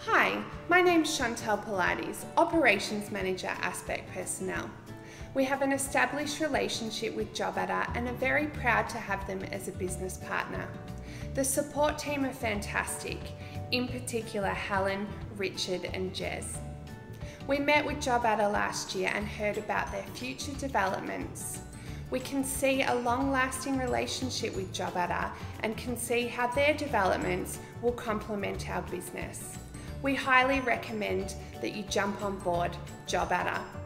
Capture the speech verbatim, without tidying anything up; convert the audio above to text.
Hi, my name's Chantel Pilates, Operations Manager, Aspect Personnel. We have an established relationship with JobAdder and are very proud to have them as a business partner. The support team are fantastic, in particular Helen, Richard and Jez. We met with JobAdder last year and heard about their future developments. We can see a long-lasting relationship with JobAdder and can see how their developments will complement our business. We highly recommend that you jump on board JobAdder.